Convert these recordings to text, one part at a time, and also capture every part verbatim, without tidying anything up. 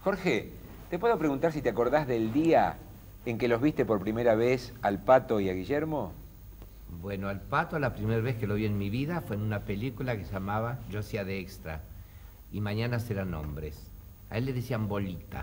Jorge, ¿te puedo preguntar si te acordás del día en que los viste por primera vez al Pato y a Guillermo? Bueno, al Pato la primera vez que lo vi en mi vida fue en una película que se llamaba Yo hacía de extra y Mañana serán hombres. A él le decían Bolita.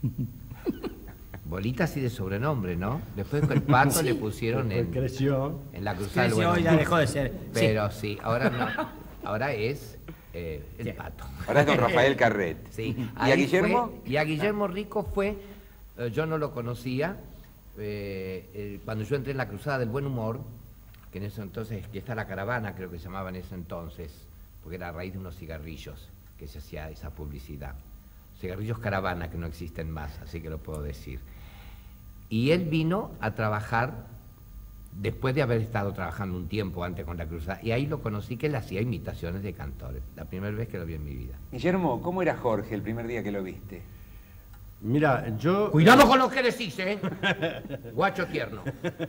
Bolita así de sobrenombre, ¿no? Después con el Pato sí. le pusieron en, creció. en la Cruzada del Buen Humor. Ya dejó de ser. Pero sí, sí ahora no. Ahora es eh, el sí. Pato. Ahora es don Rafael Carret. Sí. ¿Y a Guillermo? Fue, y a Guillermo Rico fue, eh, yo no lo conocía, eh, eh, cuando yo entré en la Cruzada del Buen Humor, que en ese entonces, que está la caravana, creo que se llamaba en ese entonces, porque era a raíz de unos cigarrillos que se hacía esa publicidad. Cigarrillos Caravana, que no existen más, así que lo puedo decir. Y él vino a trabajar, después de haber estado trabajando un tiempo antes con la Cruzada, y ahí lo conocí que él hacía imitaciones de cantores, la primera vez que lo vi en mi vida. Guillermo, ¿cómo era Jorge el primer día que lo viste? Mira, yo... Cuidado con lo que decís, ¿eh? Guacho tierno.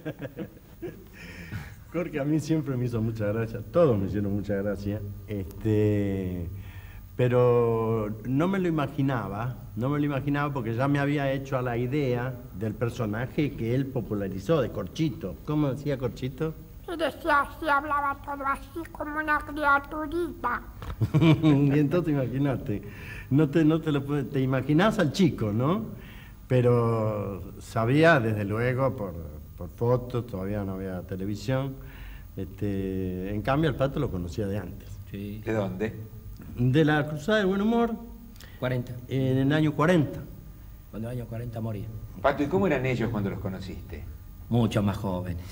Jorge a mí siempre me hizo mucha gracia, todos me hicieron mucha gracia, este, pero no me lo imaginaba, no me lo imaginaba porque ya me había hecho a la idea del personaje que él popularizó, de Corchito. ¿Cómo decía Corchito? Y decía así, hablaba todo así como una criaturita. Y entonces imagínate, no te, no te lo puedes, te imaginás al chico, ¿no? Pero sabía desde luego por... por fotos, todavía no había televisión. Este, en cambio, el Pato lo conocía de antes. Sí. ¿De dónde? De la Cruzada del Buen Humor. cuarenta. En el año cuarenta. Cuando en el año cuarenta moría. Pato, ¿y cómo eran ellos cuando los conociste? Mucho más jóvenes.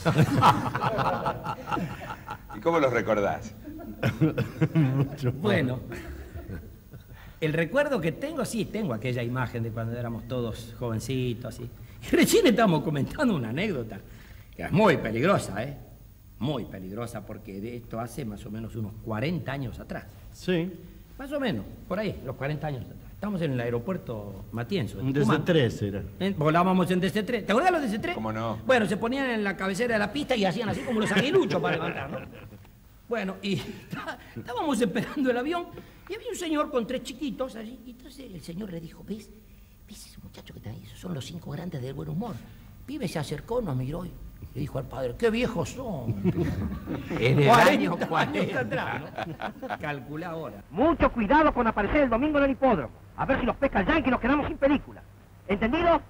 ¿Y cómo los recordás? Mucho bueno, el recuerdo que tengo, sí, tengo aquella imagen de cuando éramos todos jovencitos, así. Y recién estábamos comentando una anécdota que es muy peligrosa, ¿eh? Muy peligrosa, porque de esto hace más o menos unos cuarenta años atrás. Sí. Más o menos, por ahí, los cuarenta años atrás. Estamos en el aeropuerto Matienzo. Un D C tres era. ¿Eh? Volábamos en D C tres. ¿Te acordás de los D C tres? ¿Cómo no? Bueno, se ponían en la cabecera de la pista y hacían así como los aguiluchos para levantar, ¿no? Bueno, y estábamos esperando el avión y había un señor con tres chiquitos allí. Y entonces el señor le dijo, ¿ves? ¿Ves ese muchacho que está ahí? Esos son los cinco grandes del buen humor. Pibe se acercó, nos miró y le dijo al padre, ¡qué viejos son! En el año cuarenta atrás, ¿no? Calcula ahora. Mucho cuidado con aparecer el domingo en el hipódromo. A ver si nos pesca el yankee y nos quedamos sin película. ¿Entendido?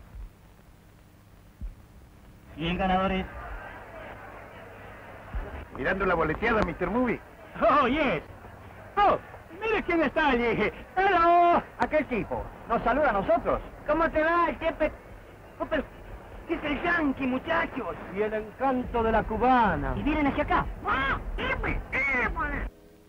cien ganadores. Mirando la boleteada, mister Movie. Oh, yes. Oh, mire quién está allí. Hello. Aquel tipo. Nos saluda a nosotros. ¿Cómo te va, jefe? Oh, pero... ¿qué es el yankee, muchachos? Y el encanto de la cubana. Y vienen hacia acá. ¡Ah! ¡Epe! ¡Epe!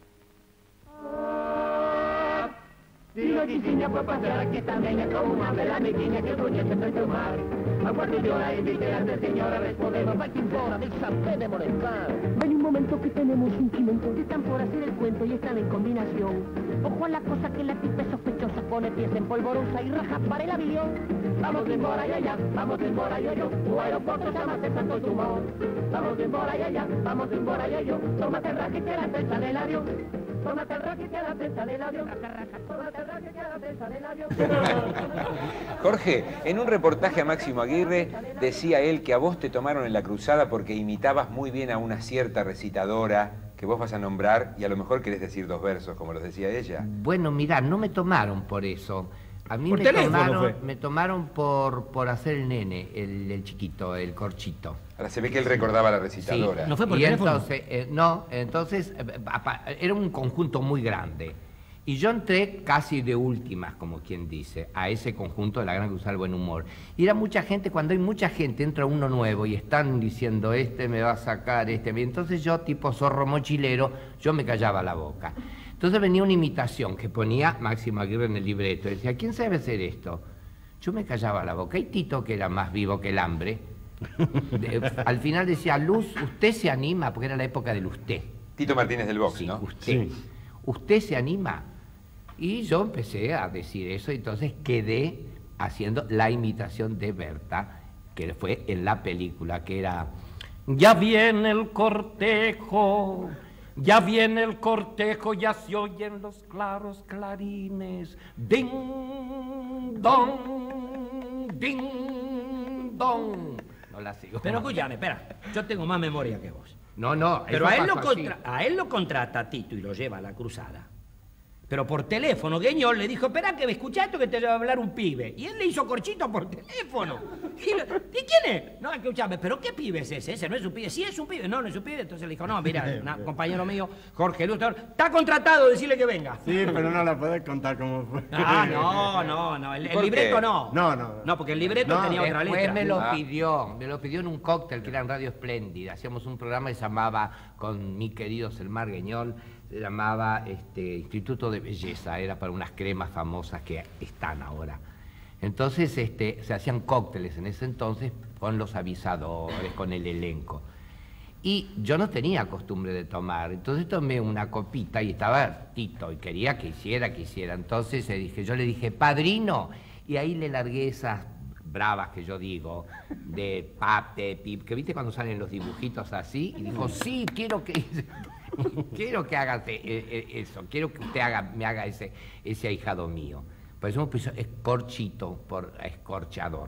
Digo Chichiña fue a pasear aquí también es como una vela mi niña que doña se trae mar. A cuando yo la invité a esta señora respondemos pa' chimpora, me sapé de molestar. Hay un momento que tenemos un chimento que están por hacer el cuento y están en combinación. Ojo a la cosa que la tipa es sospechosa, pone pies en polvorosa y raja para el avión. Vamos de embora y allá, vamos de embora y yo, tu aeropuerto se llama Santo Dumont. Vamos de embora y allá, vamos de embora y yo, tómate el rack y te la pesa del avión. Tómate el rack y te la pesa del avión. Tómate el rack y te la pesa del avión. Jorge, en un reportaje a Máximo Aguirre decía él que a vos te tomaron en la Cruzada porque imitabas muy bien a una cierta recitadora que vos vas a nombrar y a lo mejor querés decir dos versos, como los decía ella. Bueno, mirá, no me tomaron por eso. A mí por me teléfono tomaron, fue. me tomaron por, por hacer el nene, el, el chiquito, el corchito. Ahora se ve que él recordaba a la recitadora. Sí, ¿no fue por y teléfono? entonces, eh, no, entonces eh, apa- era un conjunto muy grande. Y yo entré casi de últimas, como quien dice, a ese conjunto de la Gran Cruzada del Buen Humor. Y era mucha gente, cuando hay mucha gente, entra uno nuevo y están diciendo, este me va a sacar, este... me-". Entonces yo, tipo zorro mochilero, yo me callaba la boca. Entonces venía una imitación que ponía Máximo Aguirre en el libreto. Y decía, ¿quién sabe hacer esto? Yo me callaba la boca. Y Tito, que era más vivo que el hambre, de- al final decía, Luz, usted se anima, porque era la época del usted. Tito Martínez del Box, Sí, ¿no? usted. Sí. ¿Usted se anima? Y yo empecé a decir eso, entonces quedé haciendo la imitación de Berta, que fue en la película, que era... Ya viene el cortejo, Ya viene el cortejo, ya se oyen los claros clarines. Ding, dong, ding, dong. No la sigo. Pero escúchame, espera, yo tengo más memoria que vos. No, no, Pero eso a él, lo pasó así. contra- a él lo contrata Tito y lo lleva a la cruzada. Pero por teléfono, Guiñol le dijo, espera que me escuchás esto que te va a hablar un pibe. Y él le hizo corchito por teléfono. Y, lo- ¿y quién es? No, escúchame, ¿pero qué pibe es ese? Ese no es un pibe. Sí es un pibe. No, no es un pibe. Entonces le dijo, no, mira, un compañero mío, Jorge Luthor, está contratado, decirle que venga. Sí, pero no la podés contar cómo fue. Ah, no, no, no. El, el ¿Por libreto qué? no. No, no. No, porque el libreto No, tenía otra Después letra. me lo Ah. pidió, me lo pidió en un cóctel que era en Radio Espléndida. Hacíamos un programa que se llamaba, con mi querido Selmar Guiñol, se llamaba este, Instituto de Belleza, era para unas cremas famosas que están ahora. Entonces este, se hacían cócteles en ese entonces con los avisadores, con el elenco. Y yo no tenía costumbre de tomar, entonces tomé una copita y estaba Tito y quería que hiciera, que hiciera. Entonces eh, dije, yo le dije, padrino, y ahí le largué esas bravas que yo digo, de pap, de pip, que viste cuando salen los dibujitos así, y dijo, sí, quiero que... quiero que hagas eh, eh, eso, quiero que usted haga, me haga ese, ese ahijado mío. Por eso me puso escorchito por escorchador.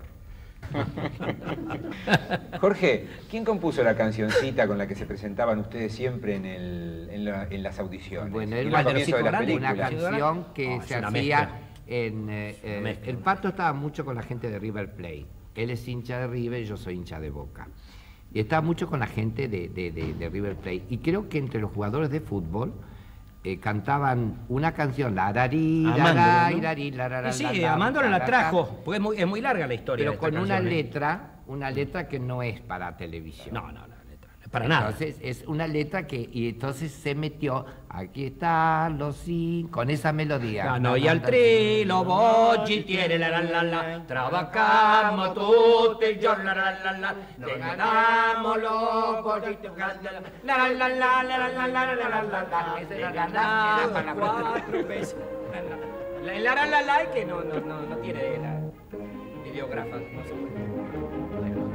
Jorge, ¿quién compuso la cancioncita con la que se presentaban ustedes siempre en, el, en, la- en las audiciones? Bueno, En era el una, comienzo de las una una películas. canción que No, es se una hacía mezcla. en... eh, eh, mezcla. el Pato estaba mucho con la gente de River Plate. Él es hincha de River y yo soy hincha de Boca. Y estaba mucho con la gente de, de- de- de River Plate. Y creo que entre los jugadores de fútbol eh, cantaban una canción, la ararí, la Amándola, rarí, ¿no? rarí, la ra, Y ra, sí, la, la, Amándola la, la la, trajo, porque es muy, es muy larga la historia. pero de esta con una canción, ¿eh? letra, una letra que no es para televisión. No, no, no, letra, no es para nada. Entonces es una letra que, y entonces se metió, aquí están los cinco, con esa melodía. Ganó y al tri, los bochitiere, la la la la, trabajamos tutti y yo, la la la la, te ganamos los bochitiere, la la la la, la la la la, la la la la, Esa te era la- ganamos era para la- cuatro veces. La la la la la, que no, no, no, no tiene la ideógrafa, no se puede.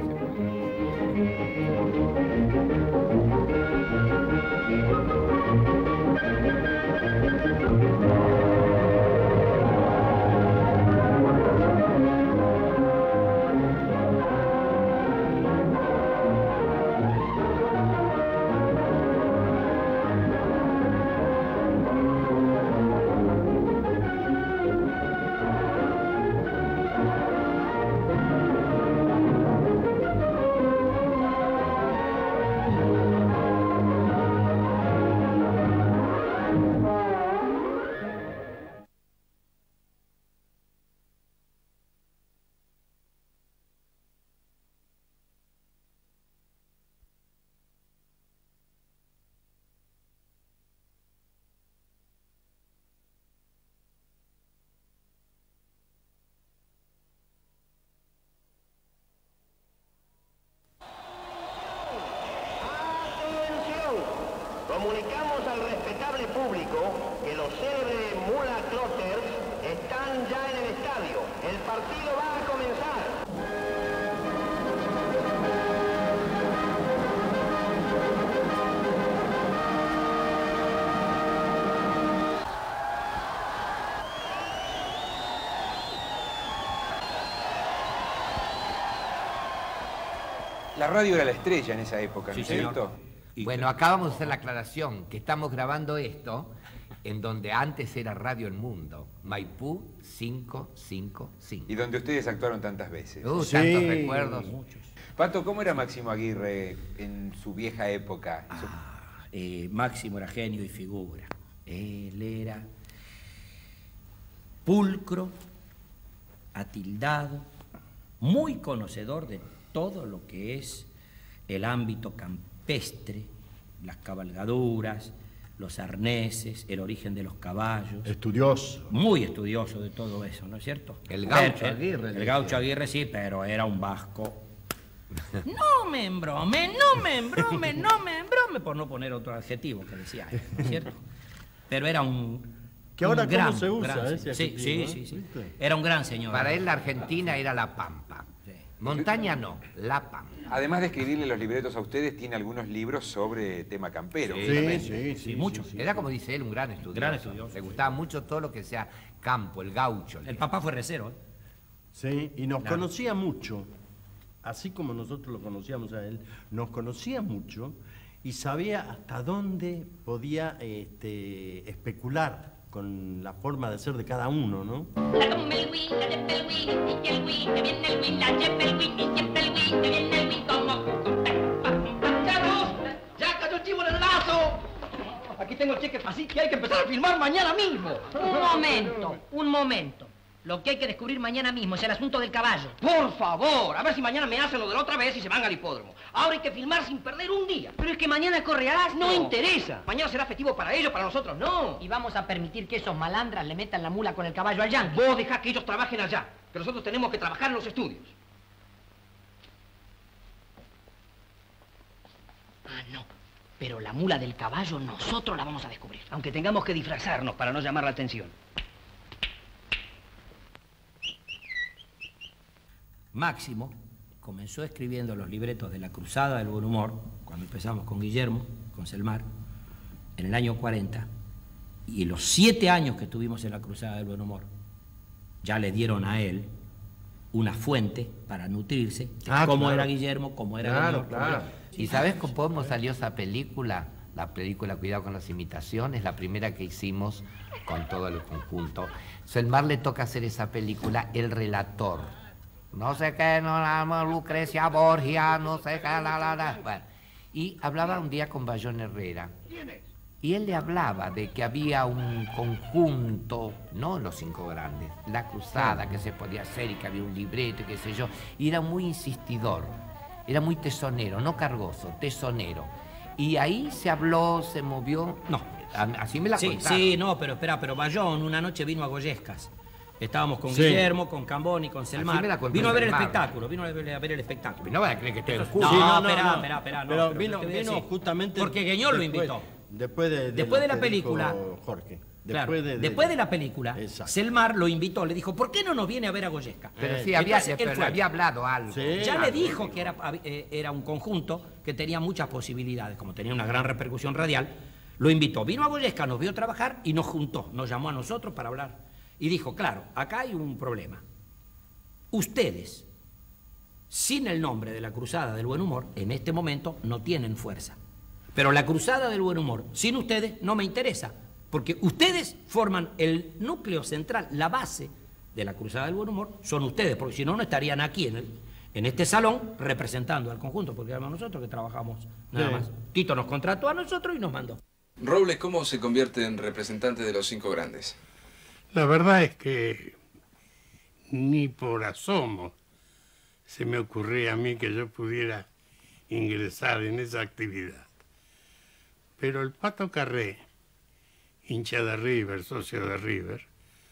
¡Atención! Comunicamos al respetable público que los célebres Mula Clotters están ya en el estadio. El partido va a comenzar. La radio era la estrella en esa época, ¿no Sí, es señor. cierto? Bueno, acá vamos a hacer la aclaración, que estamos grabando esto en donde antes era Radio El Mundo, Maipú cinco cinco cinco. Y donde ustedes actuaron tantas veces. Uh, Sí. tantos recuerdos. Pato, ¿cómo era Máximo Aguirre en su vieja época? Su- Ah, eh, Máximo era genio y figura. Él era pulcro, atildado, muy conocedor de todo lo que es el ámbito campestre, las cabalgaduras, los arneses, el origen de los caballos. Estudioso. Muy estudioso de todo eso, ¿no es cierto? El gaucho Pero, Aguirre, El, le gaucho decía. Aguirre sí, pero era un vasco. No me embrome, no me embrome, no me embrome, por no poner otro adjetivo que decía él, ¿no es cierto? Pero era un. Que ahora un cómo gran, se usa gran ese señor. Sí, adjetivo, sí, ¿eh? sí, sí. ¿Viste? Era un gran señor. Para él la Argentina era la Pampa. Sí. Montaña no, La Pampa. Además de escribirle los libretos a ustedes, tiene algunos libros sobre tema campero. Sí, Sí, sí, sí, mucho. sí, sí. Era, como dice él, un gran estudioso. Gran estudioso. Le gustaba mucho todo lo que sea campo, el gaucho. El papá fue recero, ¿eh? Sí, y nos Claro. conocía mucho, así como nosotros lo conocíamos a él, nos conocía mucho y sabía hasta dónde podía este, especular con la forma de ser de cada uno, ¿no? La tumba el win, la yepa el win, y el win, que viene el win, la yepa el win, y siempre el win, que viene el win, como ¡Carlos! ¡Ya cayó el chivo en el lazo! Aquí tengo el cheque así que hay que empezar a filmar mañana mismo. Un momento, un momento. Lo que hay que descubrir mañana mismo es el asunto del caballo. Por favor, a ver si mañana me hacen lo de la otra vez y se van al hipódromo. Ahora hay que filmar sin perder un día. Pero es que mañana corre Asno. No interesa. Mañana será festivo para ellos, para nosotros no. Y vamos a permitir que esos malandras le metan la mula con el caballo al yankee. Vos dejá que ellos trabajen allá, que nosotros tenemos que trabajar en los estudios. Ah, no. Pero la mula del caballo nosotros la vamos a descubrir. Aunque tengamos que disfrazarnos para no llamar la atención. Máximo comenzó escribiendo los libretos de La Cruzada del Buen Humor, cuando empezamos con Guillermo, con Selmar, en el año cuarenta. Y los siete años que estuvimos en La Cruzada del Buen Humor, ya le dieron a él una fuente para nutrirse, Ah, cómo claro. era Guillermo, cómo era Claro, Guillermo, cómo claro. era- ¿Y sabes cómo salió esa película? La película Cuidado con las imitaciones, la primera que hicimos con todo el conjunto. Selmar le toca hacer esa película, el relator. No sé qué, no, la Lucrecia Borgia, no sé qué, la, la, la. Bueno, y hablaba un día con Bayón Herrera. Y él le hablaba de que había un conjunto, no los cinco grandes, la cruzada que se podía hacer y que había un libreto y qué sé yo. Y era muy insistidor, era muy tesonero, no cargoso, tesonero. Y ahí se habló, se movió. No. A- Así me la Sí, contaron. sí, no, pero espera, pero Bayón una noche vino a Goyescas. Estábamos con Sí. Guillermo, con Camboni, con Así Selmar. me la contó Vino a ver el Selmar. espectáculo, vino a ver, a ver el espectáculo. No van a creer que estoy en No, curso. Sí, no, no, espera, no. espera, espera, no, Pero pero vino, te voy a vino decir. justamente... Porque Guiñol lo después- invitó. Después de, de Después lo de la que película- dijo Jorge. Claro, Después de, después de la película, Exacto. Selmar lo invitó, le dijo, ¿por qué no nos viene a ver a Goyesca? Pero Eh, sí, había, entonces, él pero fue. había hablado algo. Sí. Ya algo le dijo dijo. que era, eh, era un conjunto que tenía muchas posibilidades, como tenía una gran repercusión radial, lo invitó. Vino a Goyesca, nos vio trabajar y nos juntó, nos llamó a nosotros para hablar. Y dijo, claro, acá hay un problema. Ustedes, sin el nombre de la Cruzada del Buen Humor, en este momento no tienen fuerza. Pero la Cruzada del Buen Humor, sin ustedes, no me interesa. Porque ustedes forman el núcleo central, la base de la Cruzada del Buen Humor, son ustedes, porque si no, no estarían aquí en, el, en este salón representando al conjunto, porque éramos nosotros que trabajamos nada Sí. más. Tito nos contrató a nosotros y nos mandó. Robles, ¿cómo se convierte en representante de los cinco grandes? La verdad es que ni por asomo se me ocurría a mí que yo pudiera ingresar en esa actividad. Pero el Pato Carré, hincha de River, socio de River,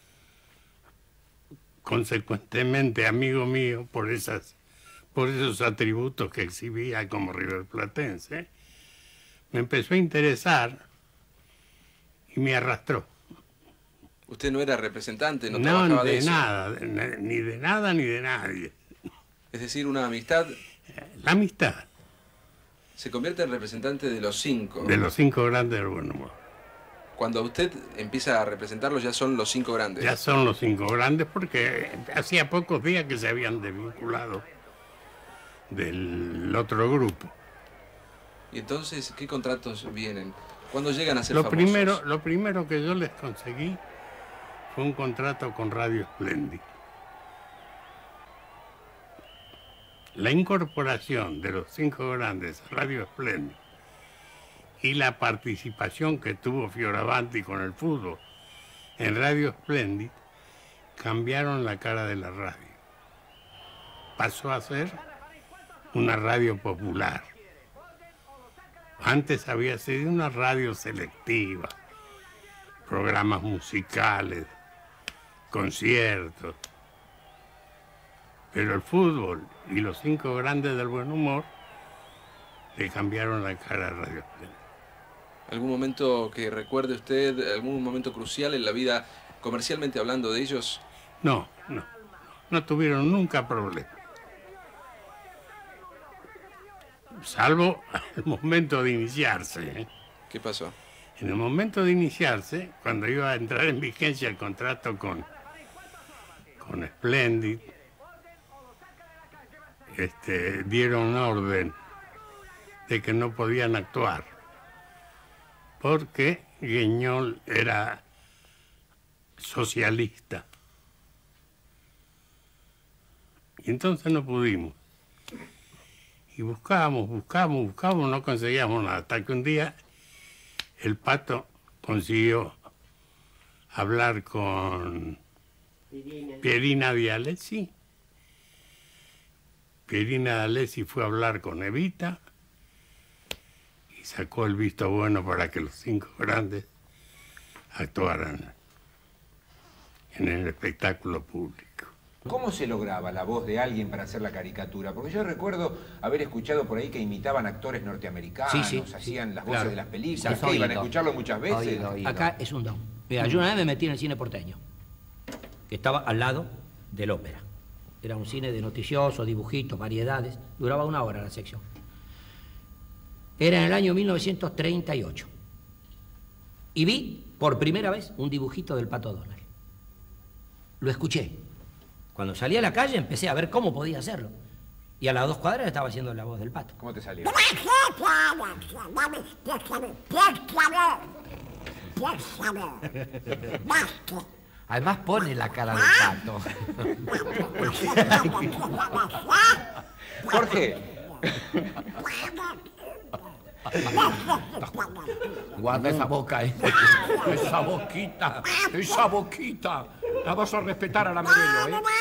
consecuentemente amigo mío por, esas, por esos atributos que exhibía como riverplatense, me empezó a interesar y me arrastró. Usted no era representante, no, No, trabajaba de, de eso. nada, de na- ni de nada ni de nadie. Es decir, una amistad. La amistad Se convierte en representante de los cinco. de los cinco grandes del buen humor. Cuando usted empieza a representarlos ya son los cinco grandes. Ya son los cinco grandes porque hacía pocos días que se habían desvinculado del otro grupo. Y entonces, ¿qué contratos vienen? ¿Cuándo llegan a ser Lo famosos? primero, lo primero que yo les conseguí fue un contrato con Radio Splendid. La incorporación de los cinco grandes a Radio Splendid y la participación que tuvo Fioravanti con el fútbol en Radio Splendid cambiaron la cara de la radio. Pasó a ser una radio popular. Antes había sido una radio selectiva, programas musicales, conciertos. Pero el fútbol y los cinco grandes del buen humor le cambiaron la cara a Radio Splendid. ¿Algún momento que recuerde usted, algún momento crucial en la vida, comercialmente hablando de ellos? No, no, no tuvieron nunca problema. salvo el momento de iniciarse. ¿eh? ¿Qué pasó? En el momento de iniciarse, cuando iba a entrar en vigencia el contrato con, con Splendid, este, dieron orden de que no podían actuar, porque Guiñol era socialista. Y entonces no pudimos. Y buscábamos, buscábamos, buscábamos, no conseguíamos nada, hasta que un día el Pato consiguió hablar con Pierina Vialesi. Pierina Vialesi fue a hablar con Evita y sacó el visto bueno para que los cinco grandes actuaran en el espectáculo público. ¿Cómo se lograba la voz de alguien para hacer la caricatura? Porque yo recuerdo haber escuchado por ahí que imitaban actores norteamericanos, Sí, sí, hacían sí, las claro. voces de las películas, Es que iban a oído. escucharlo muchas veces. Oído, oído. Acá es un don. Mira, yo una vez me metí en el cine porteño, que estaba al lado del ópera. Era un cine de noticiosos, dibujitos, variedades. Duraba una hora la sección. Era en el año mil novecientos treinta y ocho. Y vi por primera vez un dibujito del Pato Donald. Lo escuché. Cuando salí a la calle empecé a ver cómo podía hacerlo. Y a las dos cuadras estaba haciendo la voz del Pato. ¿Cómo te salió? Además pone la cara del Pato. Jorge. Guarda esa boca, ¿eh? Esa boquita, esa boquita. La vas a respetar a la Merelo, ¿eh?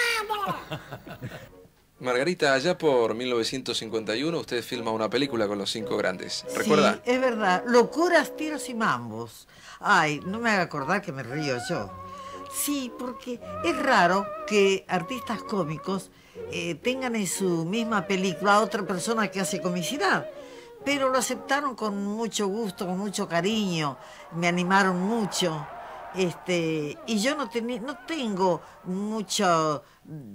Margarita, allá por mil novecientos cincuenta y uno usted filma una película con los cinco grandes. ¿Recuerda? Sí, es verdad. Locuras, tiros y mambos. Ay, no me haga acordar que me río yo. Sí, porque es raro que artistas cómicos eh, tengan en su misma película a otra persona que hace comicidad. Pero lo aceptaron con mucho gusto, con mucho cariño, me animaron mucho. Este, y yo no, tení, no tengo mucho,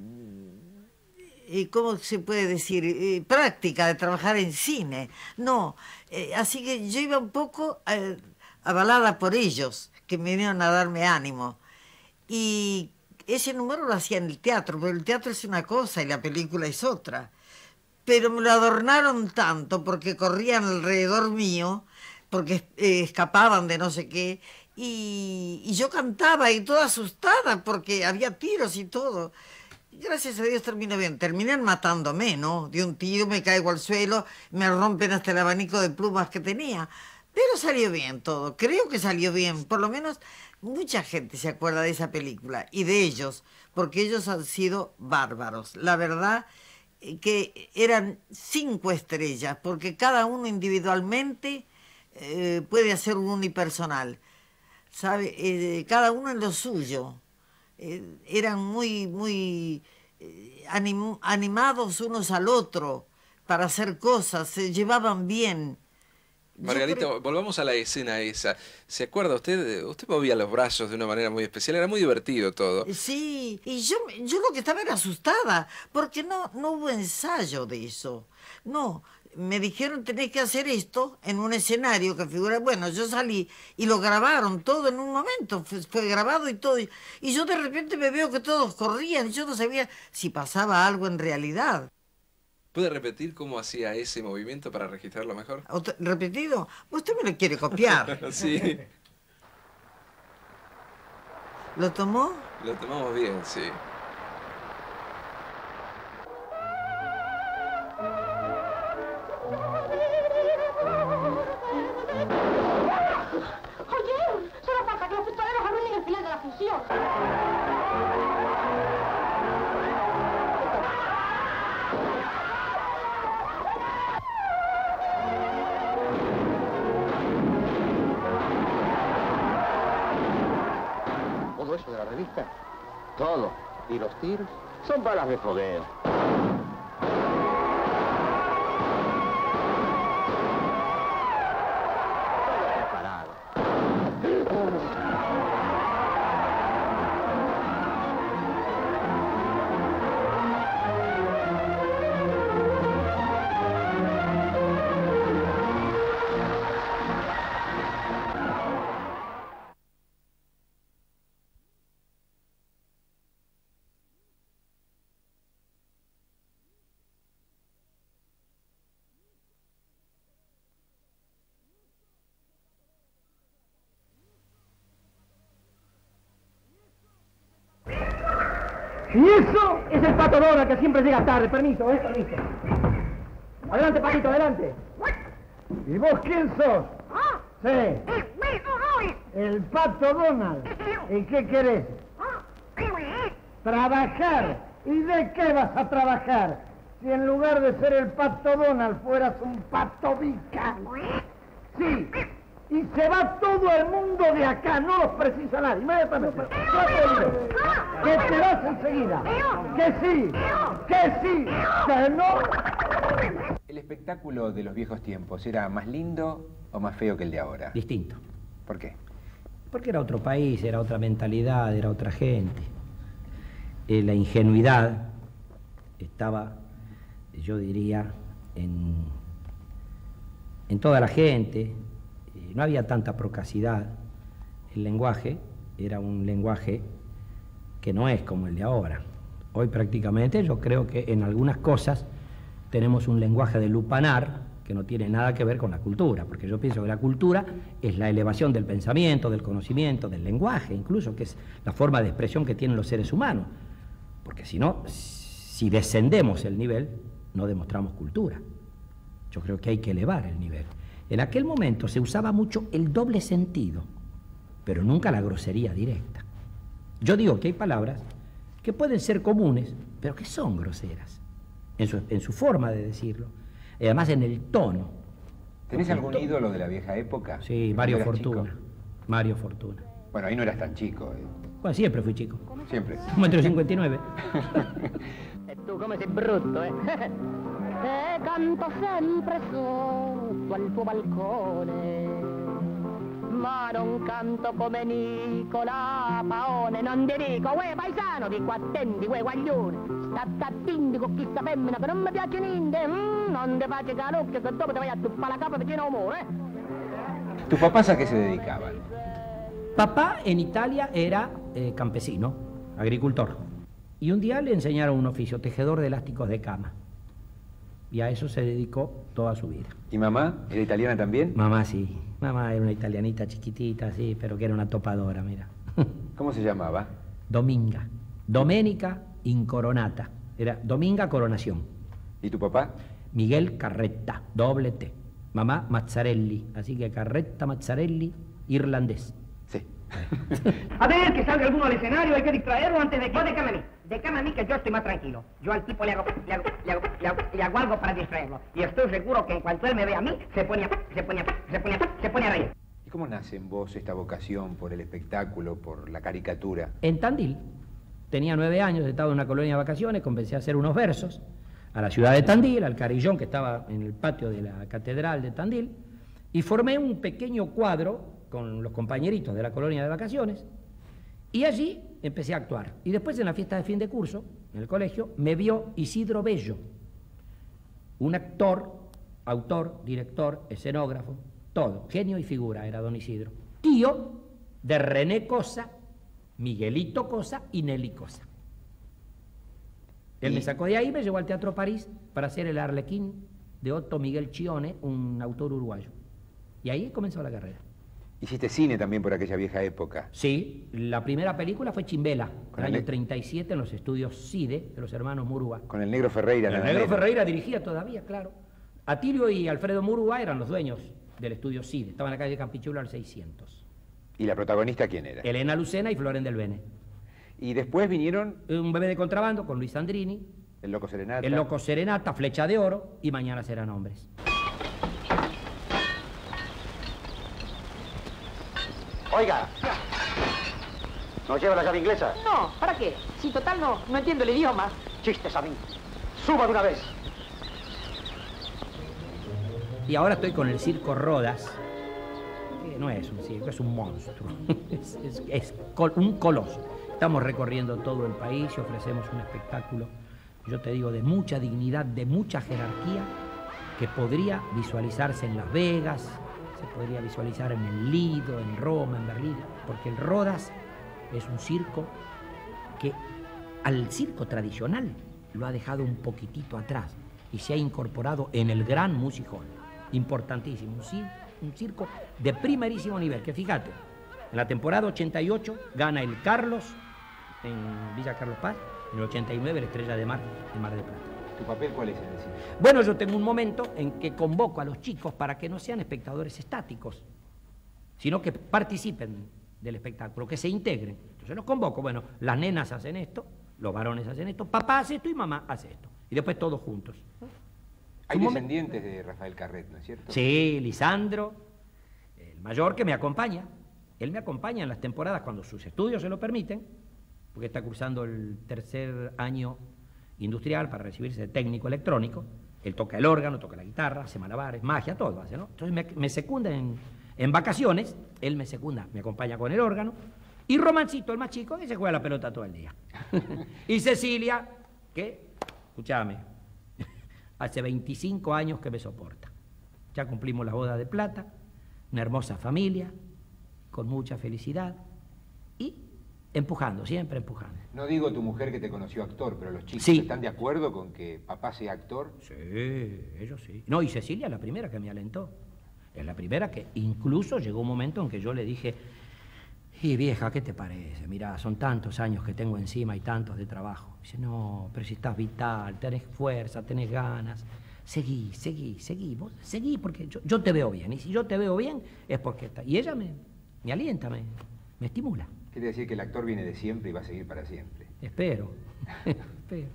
eh, ¿cómo se puede decir? Eh, práctica de trabajar en cine. No, eh, así que yo iba un poco eh, avalada por ellos, que me vinieron a darme ánimo. Y ese número lo hacía en el teatro, pero el teatro es una cosa y la película es otra. Pero me lo adornaron tanto porque corrían alrededor mío, porque eh, escapaban de no sé qué, y, y yo cantaba y toda asustada porque había tiros y todo. Gracias a Dios terminó bien. Terminan matándome, ¿no? De un tiro me caigo al suelo, me rompen hasta el abanico de plumas que tenía. Pero salió bien todo, creo que salió bien. Por lo menos mucha gente se acuerda de esa película y de ellos, porque ellos han sido bárbaros. La verdad que eran cinco estrellas, porque cada uno individualmente eh, puede hacer un unipersonal, ¿sabe? Eh, cada uno en lo suyo. Eh, eran muy, muy eh, anim, animados unos al otro para hacer cosas, se llevaban bien. Margarita, creo... volvamos a la escena esa. ¿Se acuerda usted? Usted movía los brazos de una manera muy especial, era muy divertido todo. Sí, y yo, yo lo que estaba era asustada, porque no, no hubo ensayo de eso. No, me dijeron tenés que hacer esto en un escenario que figura... Bueno, yo salí y lo grabaron todo en un momento, fue, fue grabado y todo. Y, y yo de repente me veo que todos corrían, y yo no sabía si pasaba algo en realidad. ¿Puede repetir cómo hacía ese movimiento para registrarlo mejor? ¿Repetido? Usted me lo quiere copiar. Sí. ¿Lo tomó? Lo tomamos bien, sí. Oye, solo falta que los pistoleros arruinen el final de la función. Todo eso de la revista, todo, y los tiros, son balas de fogueo. ¿Y eso? Es el Pato Donald, que siempre llega tarde. Permiso, ¿eh? Permiso. Adelante, Patito, adelante. ¿Y vos quién sos? Sí. El Pato Donald. ¿Y qué querés? Trabajar. ¿Y de qué vas a trabajar? Si en lugar de ser el Pato Donald fueras un Pato Vica. Sí. Y se va todo el mundo de acá, no los precisa nadie. Inmediatamente. Que te vas enseguida. Que sí. Que sí. Que no. ¿El espectáculo de los viejos tiempos era más lindo o más feo que el de ahora? Distinto. ¿Por qué? Porque era otro país, era otra mentalidad, era otra gente. Eh, la ingenuidad estaba, yo diría, en, en toda la gente. Eh, no había tanta procacidad. El lenguaje era un lenguaje que no es como el de ahora. Hoy prácticamente yo creo que en algunas cosas tenemos un lenguaje de lupanar que no tiene nada que ver con la cultura, porque yo pienso que la cultura es la elevación del pensamiento, del conocimiento, del lenguaje, incluso, que es la forma de expresión que tienen los seres humanos. Porque si no, si descendemos el nivel, no demostramos cultura. Yo creo que hay que elevar el nivel. En aquel momento se usaba mucho el doble sentido, pero nunca la grosería directa. Yo digo que hay palabras que pueden ser comunes, pero que son groseras, en su, en su forma de decirlo, y además en el tono. ¿Tenés algún ídolo de la vieja época? Sí, Mario Fortuna. Mario Fortuna. Bueno, ahí no eras tan chico. Eh. Bueno, siempre fui chico. Siempre. Un metro cincuenta y nueve. E tu come sei brutto, eh? E canto sempre sotto al tuo balcone, ma non canto come Nicola Paone. Non ti dico, uè paesano, di qua attenti, uè guaglione, state attenti con questa femmina che non mi piace niente. Mm, non ti faccio calocchio che dopo ti vai a tuppare la capa perché non muore, eh? ¿Tus papás a qué se dedicaban? Papá en Italia era eh, campesino, agricultor. Y un día le enseñaron un oficio, tejedor de elásticos de cama. Y a eso se dedicó toda su vida. ¿Y mamá? ¿Era italiana también? Mamá sí. Mamá era una italianita chiquitita, sí, pero que era una topadora, mira. ¿Cómo se llamaba? Dominga. Domenica Incoronata. Era Dominga Coronación. ¿Y tu papá? Miguel Carretta, doble T. Mamá Mazzarelli. Así que Carretta Mazzarelli, irlandés. Sí. A ver, que salga alguno al escenario, hay que distraerlo antes de que... No, déjame a mí, déjame a mí que yo estoy más tranquilo. Yo al tipo le hago, le hago, le hago, le hago, le hago algo para distraerlo. Y estoy seguro que en cuanto él me vea a mí, se pone a, se pone a, se pone a, se pone a reír. ¿Y cómo nace en vos esta vocación por el espectáculo, por la caricatura? En Tandil. Tenía nueve años, estaba en una colonia de vacaciones, comencé a hacer unos versos a la ciudad de Tandil, al carillón que estaba en el patio de la catedral de Tandil, y formé un pequeño cuadro con los compañeritos de la colonia de vacaciones, y allí empecé a actuar. Y después en la fiesta de fin de curso, en el colegio, me vio Isidro Bello, un actor, autor, director, escenógrafo, todo, genio y figura era don Isidro, tío de René Cosa, Miguelito Cosa y Nelly Cosa. Él me sacó de ahí y me llevó al Teatro París para hacer el Arlequín de Otto Miguel Chione, un autor uruguayo. Y ahí comenzó la carrera. ¿Hiciste cine también por aquella vieja época? Sí, la primera película fue Chimbela, en el año treinta y siete en los estudios CIDE de los hermanos Murúa. Con el Negro Ferreira. El Negro Ferreira dirigía todavía, claro. Atilio y Alfredo Murúa eran los dueños del estudio CIDE, estaban en la calle Campichuelo al seiscientos. ¿Y la protagonista quién era? Elena Lucena y Floren del Bene. Y después vinieron... Un bebé de contrabando con Luis Sandrini. El Loco Serenata. El Loco Serenata, Flecha de Oro y Mañana serán hombres. Oiga, ¿nos lleva la llave inglesa? No, ¿para qué? Si total no, no entiendo el idioma. Chistes a mí. Suba de una vez. Y ahora estoy con el Circo Rodas, que no es un circo, es un monstruo, es, es, es col, un coloso. Estamos recorriendo todo el país y ofrecemos un espectáculo, yo te digo, de mucha dignidad, de mucha jerarquía, que podría visualizarse en Las Vegas, se podría visualizar en el Lido, en Roma, en Berlín, porque el Rodas es un circo que al circo tradicional lo ha dejado un poquitito atrás y se ha incorporado en el gran Music Hall, importantísimo, un circo, un circo de primerísimo nivel, que fíjate, en la temporada ochenta y ocho gana el Carlos, en Villa Carlos Paz, En el ochenta y nueve, la Estrella de Mar, en Mar del Plata. ¿Tu papel cuál es en el cine? Bueno, yo tengo un momento en que convoco a los chicos para que no sean espectadores estáticos, sino que participen del espectáculo, que se integren. Entonces los convoco, bueno, las nenas hacen esto, los varones hacen esto, papá hace esto y mamá hace esto. Y después todos juntos. Hay descendientes de Rafael Carret, ¿no es cierto? Sí, Lisandro, el mayor que me acompaña. Él me acompaña en las temporadas cuando sus estudios se lo permiten, porque está cursando el tercer año industrial para recibirse de técnico electrónico. Él toca el órgano, toca la guitarra, hace malabares, magia, todo hace, ¿no? Entonces me, me secunda en, en vacaciones, él me secunda, me acompaña con el órgano. Y Romancito, el más chico, que se juega la pelota todo el día. Y Cecilia, que, escúchame, hace veinticinco años que me soporta. Ya cumplimos la boda de plata, una hermosa familia, con mucha felicidad y empujando, siempre empujando. No digo tu mujer que te conoció actor, pero los chicos Sí. ¿están de acuerdo con que papá sea actor? Sí, ellos sí. No, y Cecilia es la primera que me alentó. Es la primera que incluso llegó un momento en que yo le dije, y vieja, ¿qué te parece? Mirá, son tantos años que tengo encima y tantos de trabajo. Dice, no, pero si estás vital, tenés fuerza, tenés ganas. Seguí, seguí, seguí, vos seguí porque yo, yo te veo bien. Y si yo te veo bien es porque está. Y ella me, me alienta, me, me estimula. Quiere decir que el actor viene de siempre y va a seguir para siempre. Espero. Espero.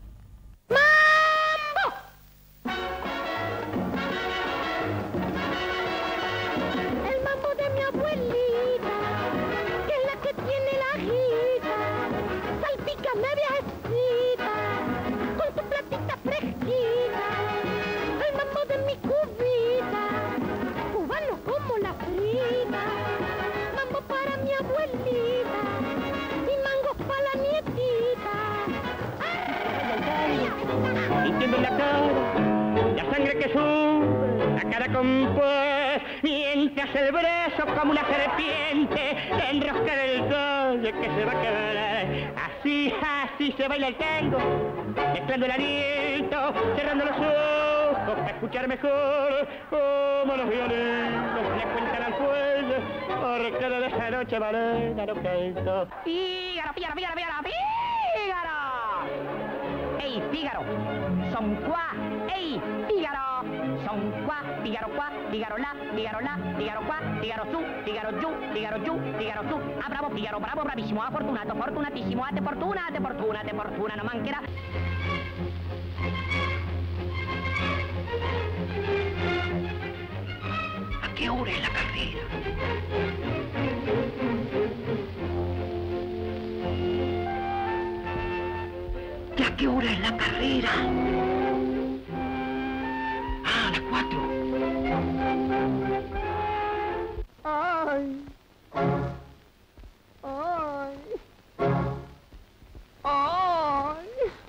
El mambo de mi abuelita, que es la que tiene la agita, salpícame viejecita, con tu platita fresquita. El mambo de mi cubita, cubano como la frita, mambo para mi abuelita y mangos para la nietita. Sintiendo en la cara la sangre que sube, la cara compuesta, mientras el brazo como una serpiente se enrosca en el calle que se va a quebrar. Así, así se baila el tango, mezclando el aliento, cerrando los ojos para escuchar mejor como los violinos le cuentan al cuello por cada de esa noche valena lo canto. Fígaro, Fígaro, Fígaro, Fígaro, Fígaro. ¡Ey, Fígaro! Son cuá, ¡ey, Fígaro! Son cuá, Fígaro cuá, Fígaro la, Fígaro la, Fígaro cuá, Fígaro su, Fígaro yu, Fígaro yu, Fígaro su. Ah, bravo, Fígaro, bravo, bravísimo, afortunato, fortunatísimo, ate fortuna, ate fortuna, ate fortuna, no manquerà. ¿A qué hora es la carrera? ¿Y a qué hora es la carrera? Ah, a las cuatro. Ay. Ay. Ay.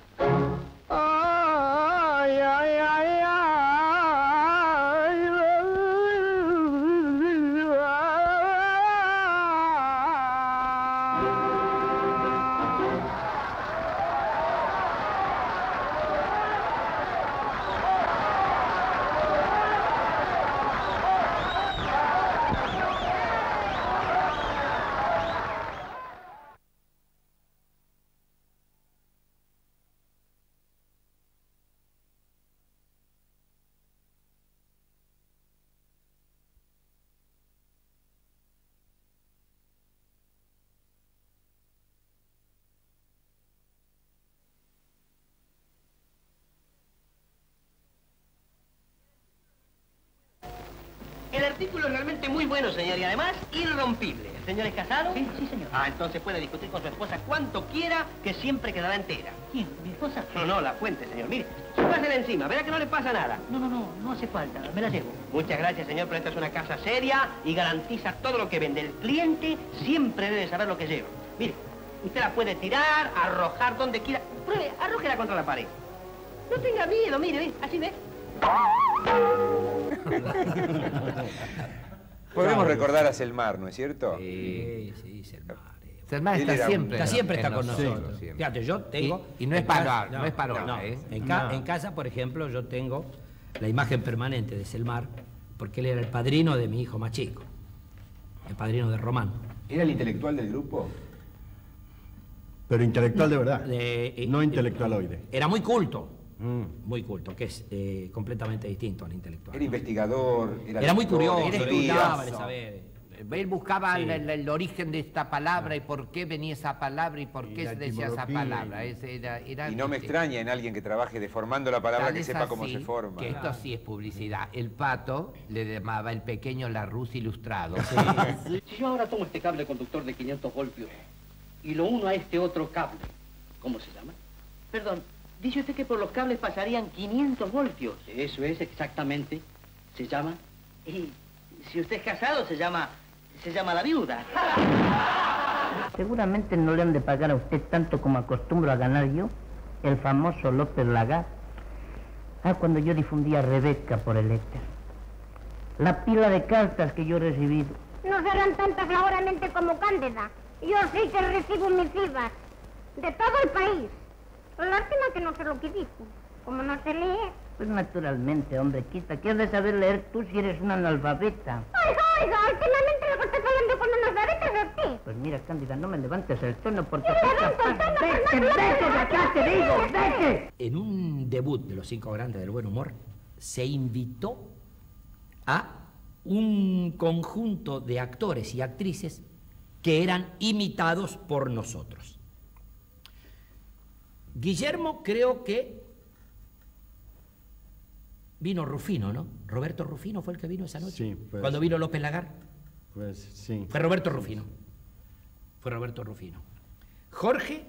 Ay, ay, ay, El artículo es realmente muy bueno, señor, y además irrompible. ¿El señor es casado? Sí, sí, señor. Ah, entonces puede discutir con su esposa cuanto quiera, que siempre quedará entera. ¿Quién? ¿Mi esposa? No, no, la fuente, señor. Mire, pásela encima, verá que no le pasa nada. No, no, no, no hace falta, me la llevo. Muchas gracias, señor, pero esta es una casa seria y garantiza todo lo que vende. El cliente siempre debe saber lo que lleva. Mire, usted la puede tirar, arrojar donde quiera. Pruebe, arrójela contra la pared. No tenga miedo, mire, ¿ve? Así ve. Podemos recordar a Selmar, ¿no es cierto? Sí, sí, Selmar. Selmar Él está era siempre. un- Está siempre en está con nosotros, nosotros. siempre. Fíjate, yo tengo... Y- y no es en para- casa- no es para- ¿eh? En, ca- No. en casa, por ejemplo, yo tengo la imagen permanente de Selmar, porque él era el padrino de mi hijo más chico. El padrino de Román. ¿Era el intelectual del grupo? Pero intelectual de verdad, De- eh, no eh, intelectualoide. Era muy culto, Mm. muy culto, que es eh, completamente distinto al intelectual. Era investigador, era, Era muy lector, curioso, le escribía. gustaba de saber. Él buscaba Sí. el, el- el origen de esta palabra y por qué venía esa palabra y por Y qué la se decía esa etimología. palabra. Ese era- era- Y no me este, extraña en alguien que trabaje deformando la palabra tal que es sepa cómo así se forma. Que esto sí es publicidad. El Pato le llamaba el pequeño Larruz ilustrado. Si yo ahora tomo este cable conductor de quinientos voltios y lo uno a este otro cable, ¿cómo se llama? Perdón, dice usted que por los cables pasarían quinientos voltios. Eso es, exactamente. Se llama... Y si usted es casado, se llama... se llama la viuda. Seguramente no le han de pagar a usted tanto como acostumbro a ganar yo, el famoso López Lagar. Ah, cuando yo difundía a Rebeca por el éter. La pila de cartas que yo he recibido. No serán tantas laboralmente como Cándida. Yo sí que recibo misivas de todo el país. Lástima que no sé lo que dijo. Como no sé leer. Pues naturalmente, hombre, quita, ¿qué has de saber leer tú si eres una analfabeta? Oiga, oiga, últimamente lo que estás hablando con analfabetas es usted. Pues mira, Cándida, no me levantes el tono porque... ¡Sí, levanto el tono, ¡Vete, Fernando! vete de acá, te digo, vete! En un debut de Los Cinco Grandes del Buen Humor, se invitó a un conjunto de actores y actrices que eran imitados por nosotros. Guillermo creo que vino Rufino, ¿no? Roberto Rufino fue el que vino esa noche. Sí, pues, Cuando vino López Lagar. Pues sí. Fue Roberto Rufino. Fue Roberto Rufino. Jorge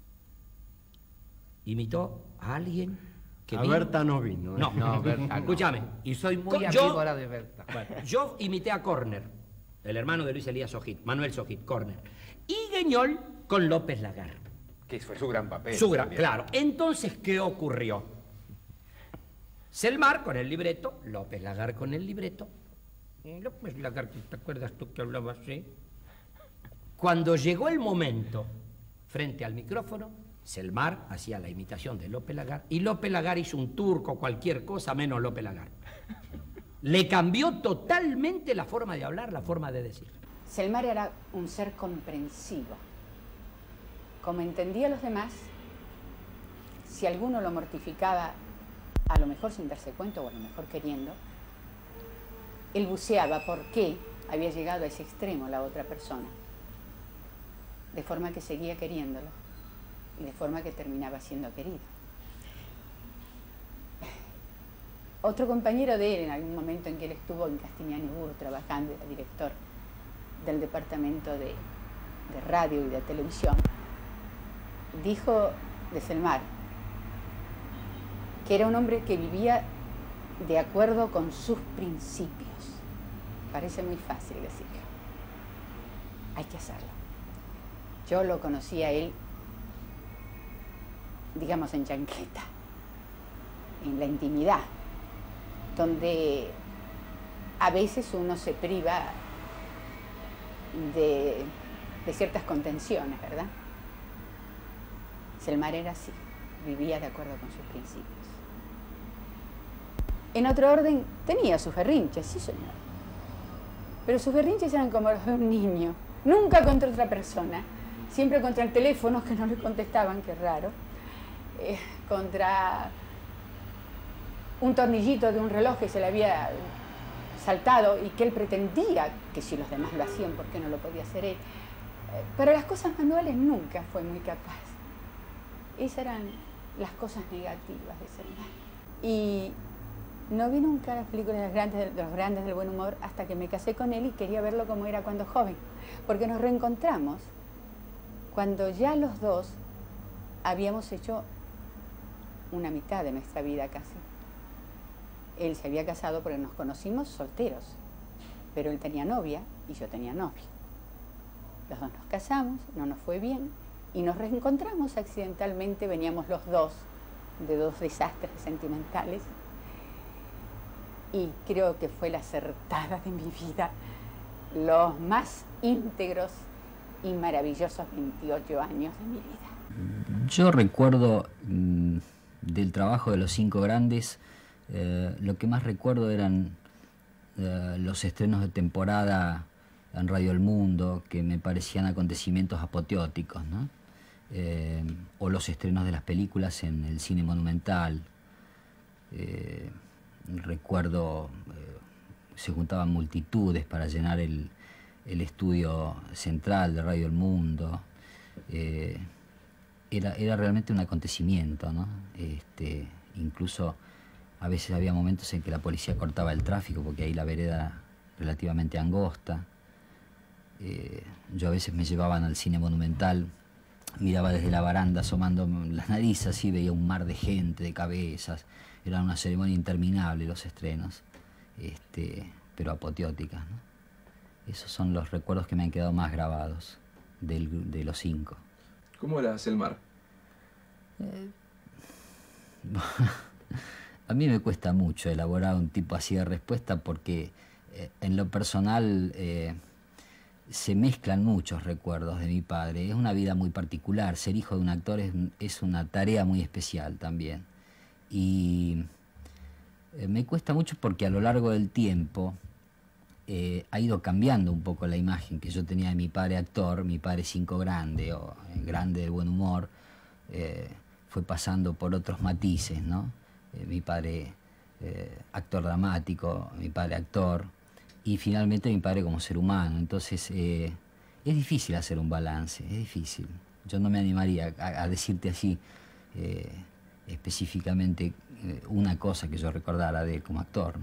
imitó a alguien que A vino... Berta no vino. ¿eh? No, No, Berta no. Escúchame. Y soy muy Yo- amigo ahora de Berta. Bueno, yo imité a Corner, el hermano de Luis Elías Ojit, Manuel Sojit, Corner. Y Guiñol con López Lagar. Que fue su gran papel. Su gran, también. claro. Entonces, ¿qué ocurrió? Selmar con el libreto, López Lagar con el libreto. López Lagar, ¿te acuerdas tú que hablaba así? Cuando llegó el momento, frente al micrófono, Selmar hacía la imitación de López Lagar y López Lagar hizo un turco, cualquier cosa menos López Lagar. Le cambió totalmente la forma de hablar, la forma de decir. Selmar era un ser comprensivo. Como entendía a los demás, si alguno lo mortificaba, a lo mejor sin darse cuenta o a lo mejor queriendo, él buceaba por qué había llegado a ese extremo la otra persona, de forma que seguía queriéndolo y de forma que terminaba siendo querido. Otro compañero de él, en algún momento en que él estuvo en Castigliani Burr trabajando, era director del departamento de, de radio y de televisión, dijo de Selmar que era un hombre que vivía de acuerdo con sus principios. Parece muy fácil decirlo. Hay que hacerlo. Yo lo conocí a él, digamos, en chancleta, en la intimidad, donde a veces uno se priva de, de ciertas contenciones, ¿verdad? Selmar era así, vivía de acuerdo con sus principios. En otro orden, tenía sus berrinches, sí señor. Pero sus berrinches eran como los de un niño, nunca contra otra persona, siempre contra el teléfono que no le contestaban, qué raro, eh, contra un tornillito de un reloj que se le había saltado y que él pretendía que si los demás lo hacían, ¿por qué no lo podía hacer él? Eh, pero las cosas manuales nunca fue muy capaz. Esas eran las cosas negativas de Selmar. Y no vi nunca las películas de los, grandes, de los grandes del buen humor hasta que me casé con él y quería verlo como era cuando joven. Porque nos reencontramos cuando ya los dos habíamos hecho una mitad de nuestra vida casi. Él se había casado porque nos conocimos solteros, pero él tenía novia y yo tenía novio. Los dos nos casamos, no nos fue bien y nos reencontramos accidentalmente, veníamos los dos de dos desastres sentimentales y creo que fue la acertada de mi vida, los más íntegros y maravillosos veintiocho años de mi vida. Yo recuerdo mmm, del trabajo de Los Cinco Grandes, eh, lo que más recuerdo eran eh, los estrenos de temporada en Radio El Mundo, que me parecían acontecimientos apoteóticos, ¿no? eh, o los estrenos de las películas en el cine monumental. Eh, recuerdo, eh, se juntaban multitudes para llenar el, el estudio central de Radio El Mundo. Eh, era, era realmente un acontecimiento, ¿no? Este, incluso a veces había momentos en que la policía cortaba el tráfico porque ahí la vereda era relativamente angosta. Eh, yo a veces me llevaban al cine monumental, miraba desde la baranda asomando la nariz así, veía un mar de gente, de cabezas. Era una ceremonia interminable los estrenos, este, pero apoteóticas, ¿no? Esos son los recuerdos que me han quedado más grabados del, de los cinco. ¿Cómo era Selmar? Eh, a mí me cuesta mucho elaborar un tipo así de respuesta porque eh, en lo personal eh, se mezclan muchos recuerdos de mi padre. Es una vida muy particular. Ser hijo de un actor es, es una tarea muy especial también. Y eh, me cuesta mucho porque a lo largo del tiempo eh, ha ido cambiando un poco la imagen que yo tenía de mi padre actor, mi padre cinco grande o eh, grande de buen humor. Eh, fue pasando por otros matices, ¿no? Eh, mi padre eh, actor dramático, mi padre actor, y finalmente mi padre como ser humano. Entonces eh, es difícil hacer un balance, es difícil. Yo no me animaría a, a decirte así eh, específicamente eh, una cosa que yo recordara de él como actor, ¿no?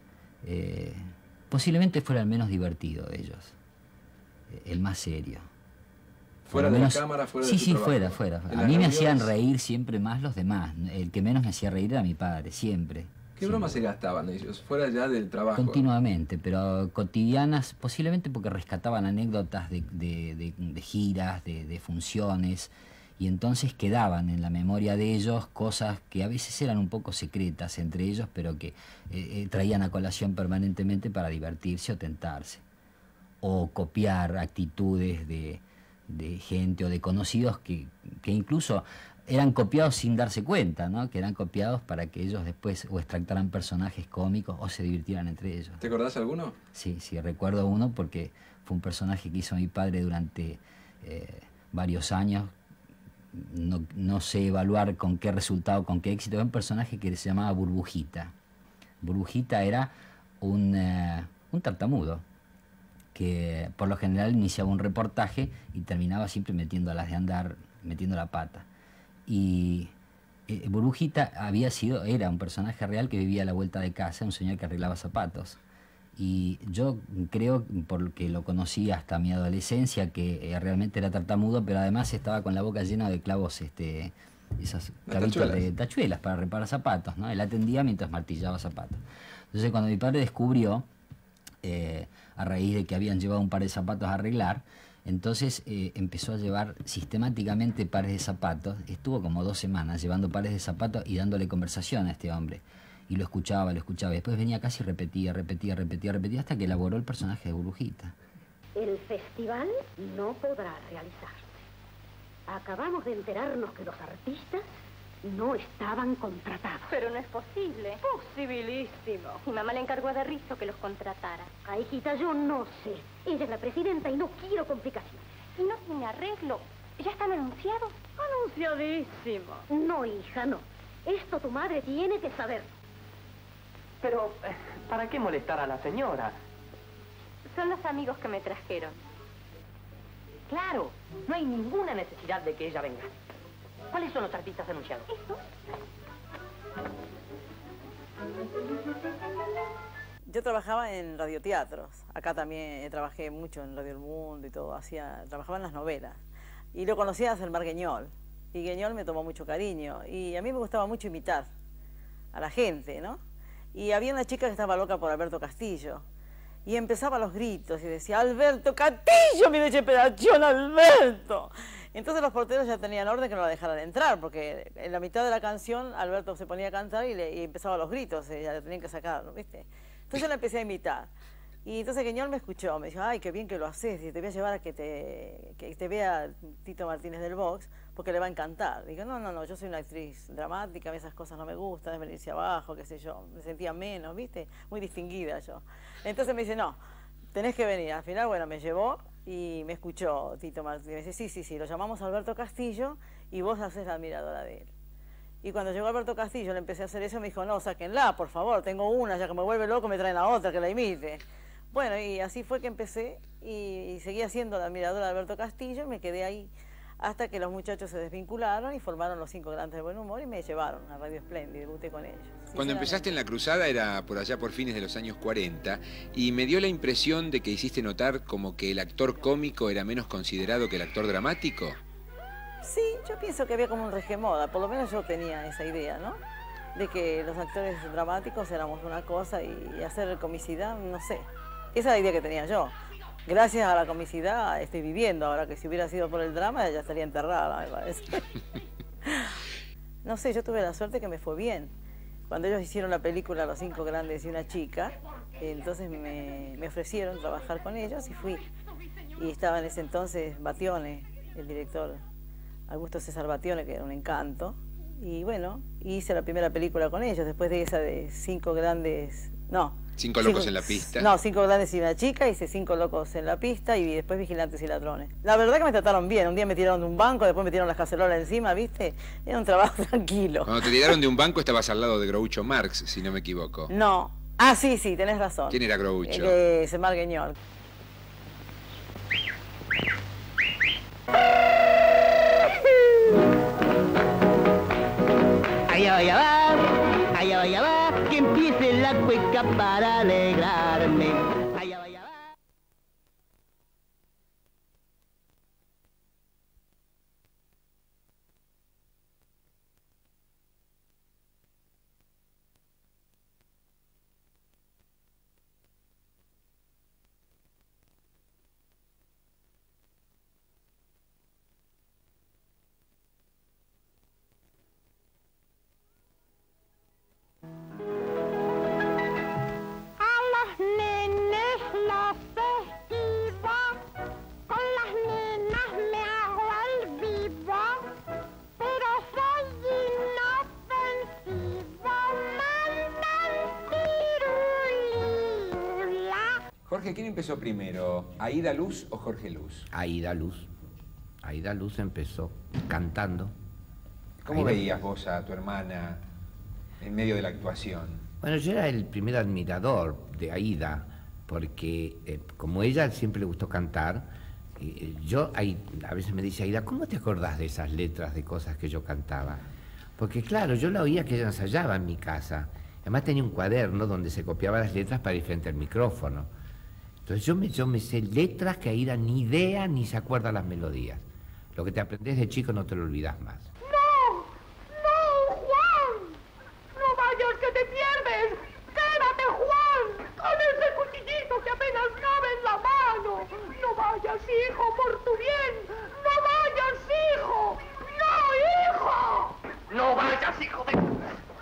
Eh, posiblemente fuera el menos divertido de ellos, eh, el más serio. ¿Fuera de la cámara, fuera de Sí, tu sí, trabajo? fuera, fuera. ¿En A las mí me reuniones? hacían reír siempre más los demás. El que menos me hacía reír era mi padre, siempre. ¿Qué bromas se gastaban ellos, fuera ya del trabajo? Continuamente, pero cotidianas, posiblemente porque rescataban anécdotas de, de, de, de giras, de, de funciones, y entonces quedaban en la memoria de ellos cosas que a veces eran un poco secretas entre ellos, pero que eh, eh, traían a colación permanentemente para divertirse o tentarse. O copiar actitudes de, de gente o de conocidos que, que incluso eran copiados sin darse cuenta, ¿no? Que eran copiados para que ellos después o extractaran personajes cómicos o se divirtieran entre ellos. ¿Te acordás alguno? Sí, sí, recuerdo uno porque fue un personaje que hizo mi padre durante eh, varios años. No, no sé evaluar con qué resultado, con qué éxito. Era un personaje que se llamaba Burbujita. Burbujita era un, eh, un tartamudo que por lo general iniciaba un reportaje y terminaba siempre metiendo las de andar, metiendo la pata. Y eh, Burbujita había sido, era un personaje real que vivía a la vuelta de casa, un señor que arreglaba zapatos. Y yo creo, porque lo conocí hasta mi adolescencia, que eh, realmente era tartamudo, pero además estaba con la boca llena de clavos, este, esas clavitos de tachuelas para reparar zapatos, ¿no? Él atendía mientras martillaba zapatos. Entonces cuando mi padre descubrió, eh, a raíz de que habían llevado un par de zapatos a arreglar, entonces eh, empezó a llevar sistemáticamente pares de zapatos. Estuvo como dos semanas llevando pares de zapatos y dándole conversación a este hombre. Y lo escuchaba, lo escuchaba. Y después venía casi y repetía, repetía, repetía, repetía, hasta que elaboró el personaje de Burbujita. El festival no podrá realizarse. Acabamos de enterarnos que los artistas no estaban contratados. Pero no es posible. Posibilísimo. Mi mamá le encargó a De Rizzo que los contratara. Ay, hijita, yo no sé. Ella es la presidenta y no quiero complicaciones. Y no tiene arreglo. ¿Ya están anunciados? Anunciadísimo. No, hija, no. Esto tu madre tiene que saberlo. Pero, ¿para qué molestar a la señora? Son los amigos que me trajeron. Claro, no hay ninguna necesidad de que ella venga. ¿Cuáles son los artistas anunciados? ¿Estos? Yo trabajaba en radioteatros. Acá también trabajé mucho en Radio El Mundo y todo. Hacía, trabajaba en las novelas. Y lo conocía a Selmar Gueñol. Y Gueñol me tomó mucho cariño. Y a mí me gustaba mucho imitar a la gente, ¿no? Y había una chica que estaba loca por Alberto Castillo. Y empezaba los gritos y decía, Alberto Castillo, mi desesperación, Alberto. Entonces los porteros ya tenían orden que no la dejaran entrar, porque en la mitad de la canción Alberto se ponía a cantar y, le, y empezaba los gritos, y ya le tenían que sacar, ¿viste? Entonces la empecé a imitar. Y entonces Gueñol me escuchó, me dijo, ay, qué bien que lo haces, y te voy a llevar a que te, que te vea Tito Martínez del Box, porque le va a encantar. Digo, no, no, no, yo soy una actriz dramática, a mí esas cosas no me gustan, es venirse abajo, qué sé yo, me sentía menos, ¿viste? Muy distinguida yo. Entonces me dice, no, tenés que venir. Al final, bueno, me llevó Y me escuchó Tito Martínez. Me dice, sí, sí, sí, lo llamamos a Alberto Castillo y vos haces la admiradora de él. Y cuando llegó Alberto Castillo le empecé a hacer eso, me dijo, no, sáquenla, por favor, tengo una, ya que me vuelve loco me traen a otra que la imite. Bueno, y así fue que empecé y, y seguí haciendo la admiradora de Alberto Castillo y me quedé ahí hasta que los muchachos se desvincularon y formaron los Cinco Grandes del Buen Humor y me llevaron a Radio Splendid, debuté con ellos. Cuando empezaste en La Cruzada era por allá por fines de los años cuarenta y me dio la impresión de que hiciste notar como que el actor cómico era menos considerado que el actor dramático. Sí, yo pienso que había como un regemoda, por lo menos yo tenía esa idea, ¿no? De que los actores dramáticos éramos una cosa y hacer comicidad, no sé. Esa es la idea que tenía yo. Gracias a la comicidad estoy viviendo, ahora que si hubiera sido por el drama ya estaría enterrada, me parece. No sé, yo tuve la suerte que me fue bien. Cuando ellos hicieron la película Los Cinco Grandes y una Chica, entonces me, me ofrecieron trabajar con ellos y fui. Y estaba en ese entonces Battione, el director, Augusto César Battione, que era un encanto. Y bueno, hice la primera película con ellos, después de esa de Cinco Grandes... No. Cinco locos cinco, en la pista. No, Cinco Grandes y una Chica, hice Cinco Locos en la Pista y después Vigilantes y Ladrones. La verdad que me trataron bien, un día me tiraron de un banco, después me tiraron las cacerolas encima, ¿viste? Era un trabajo tranquilo. Cuando te tiraron de un banco estabas al lado de Groucho Marx, si no me equivoco. No. Ah, sí, sí, tenés razón. ¿Quién era Groucho? Eh, ese Margueñol. Allá va, allá va, allá va, allá va, que empiece la cueca para alegrarme. Allá va, allá va. Jorge, ¿quién empezó primero? ¿Aída Luz o Jorge Luz? Aída Luz. Aída Luz empezó cantando. ¿Cómo Aída... veías vos a tu hermana en medio de la actuación? Bueno, yo era el primer admirador de Aída, porque eh, como ella siempre le gustó cantar, eh, yo ahí, a veces me dice Aída, ¿cómo te acordás de esas letras de cosas que yo cantaba? Porque claro, yo la oía que ella ensayaba en mi casa. Además tenía un cuaderno donde se copiaba las letras para ir frente al micrófono. Entonces yo me, yo me sé letras que Aída ni idea ni se acuerda las melodías. Lo que te aprendés de chico no te lo olvidas más. ¡No! ¡No, Juan! ¡No vayas que te pierdes! ¡Quédate, Juan! Con ese cuchillito que apenas cabe en la mano. ¡No vayas, hijo, por tu bien! ¡No vayas, hijo! ¡No, hijo! ¡No vayas, hijo de...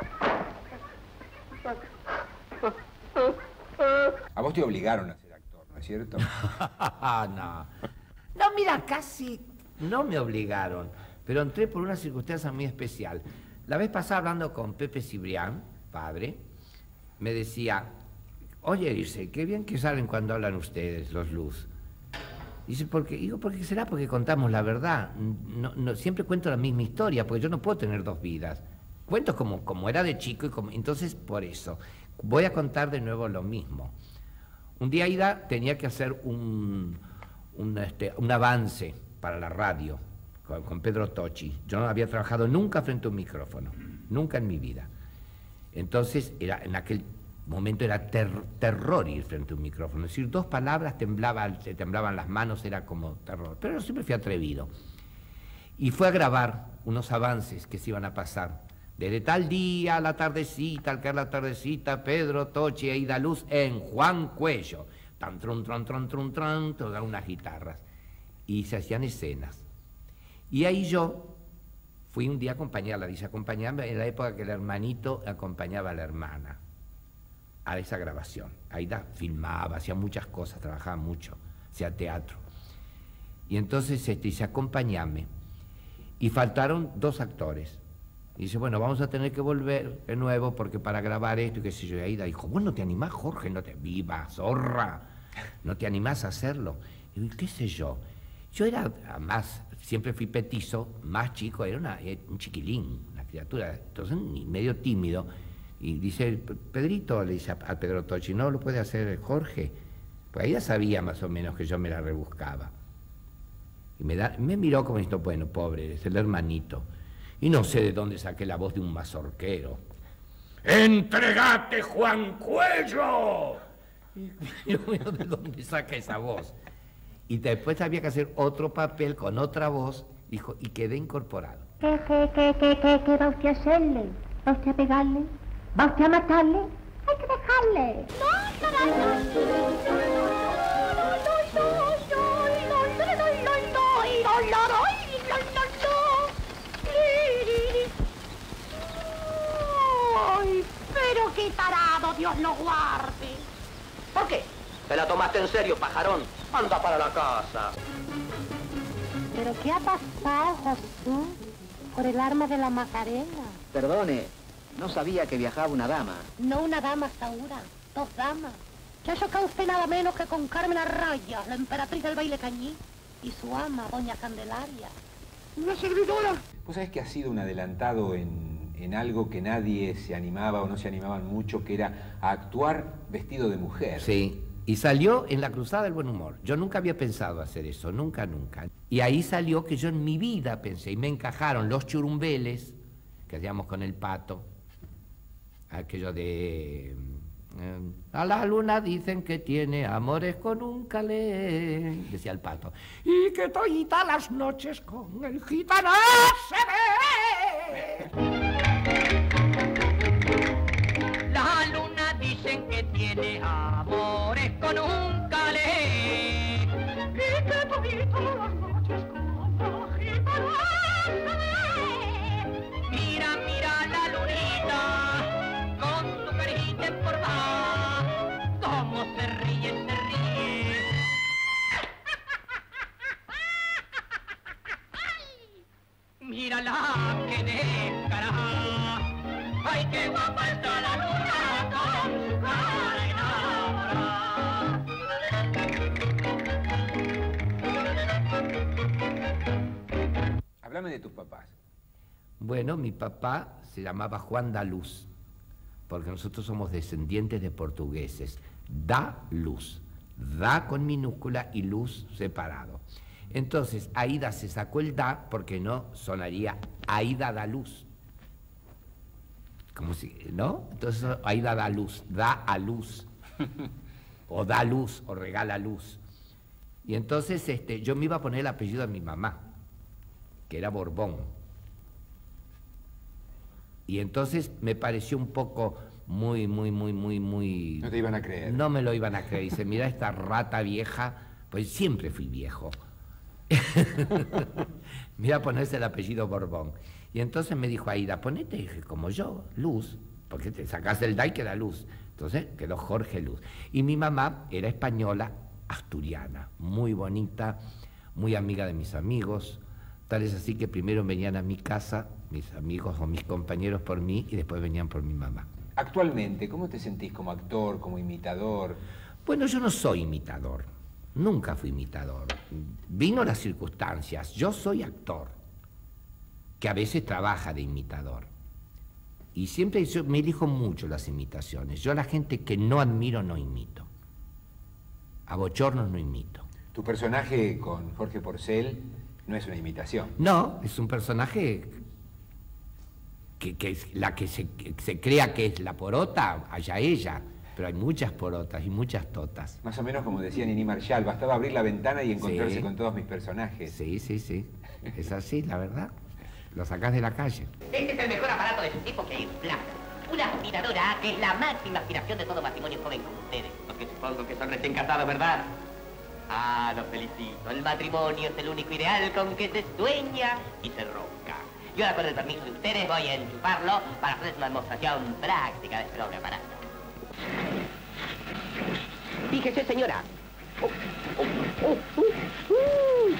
A vos te obligaron a ser actor, ¿no es cierto? No. No, mira, casi no me obligaron, pero entré por una circunstancia muy especial. La vez pasada hablando con Pepe Cibrián, padre, me decía, oye, dice, qué bien que salen cuando hablan ustedes, los Luz. Dice, ¿por qué? Digo, ¿por qué será? Porque contamos la verdad. No, no, siempre cuento la misma historia, porque yo no puedo tener dos vidas. Cuento como, como era de chico y como... Entonces, por eso, voy a contar de nuevo lo mismo. Un día Aída tenía que hacer un, un, este, un avance para la radio con, con Pedro Tocci. Yo no había trabajado nunca frente a un micrófono, nunca en mi vida. Entonces, era, en aquel momento era ter, terror ir frente a un micrófono. Es decir, dos palabras, temblaba, te temblaban las manos, era como terror. Pero siempre fui atrevido. Y fue a grabar unos avances que se iban a pasar. Desde tal día a la tardecita, al caer la tardecita, Pedro Tocci e Aída Luz en Juan Cuello. Tan, tron, tron, tron, tron, tron, todas unas guitarras. Y se hacían escenas. Y ahí yo fui un día a acompañarla, dice, acompañarme en la época que el hermanito acompañaba a la hermana a esa grabación. Aída filmaba, hacía muchas cosas, trabajaba mucho, hacía teatro. Y entonces este, dice, acompañame. Y faltaron dos actores. Y dice, bueno, vamos a tener que volver de nuevo porque para grabar esto y qué sé yo. Y Aída dijo, bueno, ¿te animás, Jorge? No te... ¡Viva, zorra! ¿No te animás a hacerlo? Y qué sé yo. Yo era más, siempre fui petizo, más chico, era una, un chiquilín, una criatura, entonces medio tímido. Y dice, Pedrito, le dice al Pedro Tochi, ¿no lo puede hacer Jorge? Pues ella sabía más o menos que yo me la rebuscaba. Y me, da, me miró como diciendo, bueno, pobre, es el hermanito. Y no sé de dónde saqué la voz de un mazorquero. ¡Entregate, Juan Cuello! Y yo veo de dónde saca esa voz. Y después había que hacer otro papel con otra voz, dijo, y quedé incorporado. ¿Qué, qué, qué, qué, qué, qué va usted a hacerle? ¿Va usted a pegarle? ¿Va usted a matarle? Hay que dejarle. ¡Ay, pero qué tarado, Dios lo guarde! ¿Por qué? ¿Te la tomaste en serio, pajarón? Anda para la casa. ¿Pero qué ha pasado, Jesús? Por el arma de la Macarena. Perdone, no sabía que viajaba una dama. No una dama, Saura, dos damas. Ya choca usted nada menos que con Carmen Arraya, la emperatriz del baile cañí, y su ama, doña Candelaria. ¡Una servidora! Vos sabés que ha sido un adelantado en, en algo que nadie se animaba o no se animaban mucho, que era a actuar vestido de mujer. Sí. Y salió en la Cruzada del Buen Humor. Yo nunca había pensado hacer eso, nunca, nunca. Y ahí salió que yo en mi vida pensé, y me encajaron los churumbeles, que hacíamos con el Pato, aquello de... Eh, a la luna dicen que tiene amores con un calé, decía el Pato. Y que todita las noches con el gitano se ve. La luna dicen que tiene amores con un calé. Y que todita las noches con el gitano se ve. Mira, mira la lunita con su carita en forma, cómo se ríe, se ríe. Mírala que descarada. Ay, qué guapa está la luna con su cara enamorada. Háblame de tus papás. Bueno, mi papá se llamaba Juan da Luz, porque nosotros somos descendientes de portugueses. Da Luz, da con minúscula y luz separado. Entonces, Aida se sacó el da porque no sonaría Aida da luz. Como si, ¿no? Entonces, Aida da luz, da a luz. O da luz, o regala luz. Y entonces, este, yo me iba a poner el apellido de mi mamá, que era Borbón. Y entonces me pareció un poco muy, muy, muy, muy, muy... No te iban a creer. No me lo iban a creer. Dice, mira esta rata vieja, pues siempre fui viejo. Me iba a ponerse el apellido Borbón. Y entonces me dijo Aida, ponete como yo, Luz, porque te sacás el da y queda Luz. Entonces quedó Jorge Luz. Y mi mamá era española, asturiana, muy bonita, muy amiga de mis amigos. Tal es así que primero venían a mi casa mis amigos o mis compañeros por mí y después venían por mi mamá. Actualmente, ¿cómo te sentís como actor, como imitador? Bueno, yo no soy imitador, nunca fui imitador. Vino las circunstancias, yo soy actor, que a veces trabaja de imitador. Y siempre yo me elijo mucho las imitaciones. Yo a la gente que no admiro no imito. A bochornos no imito. Tu personaje con Jorge Porcel no es una imitación. No, es un personaje que, que es la que se, que se crea que es la porota, allá ella. Pero hay muchas porotas y muchas totas. Más o menos como decía Nini Marshall, bastaba abrir la ventana y encontrarse Sí. con todos mis personajes. Sí, sí, sí. Es así, la verdad. Lo sacás de la calle. Este es el mejor aparato de su tipo que hay en Plaza. Una aspiradora que es la máxima aspiración de todo matrimonio joven como ustedes. Porque supongo que son recién casados, ¿verdad? Ah, los felicito. El matrimonio es el único ideal con que se sueña y se ronca. Y ahora, con el permiso de ustedes, voy a enchufarlo para hacerles una demostración práctica de este noble aparato. Fíjese, señora. Oh, oh, oh, uh, uh.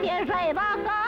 y el rey baja